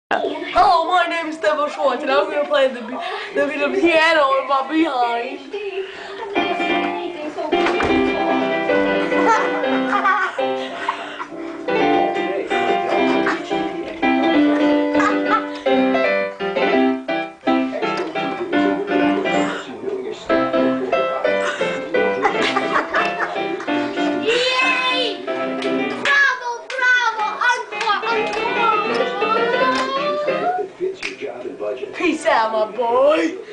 Hello, my name is Stefan and I'm going to play the piano in my behind. Yay! Bravo, bravo, encore. Peace out, my boy.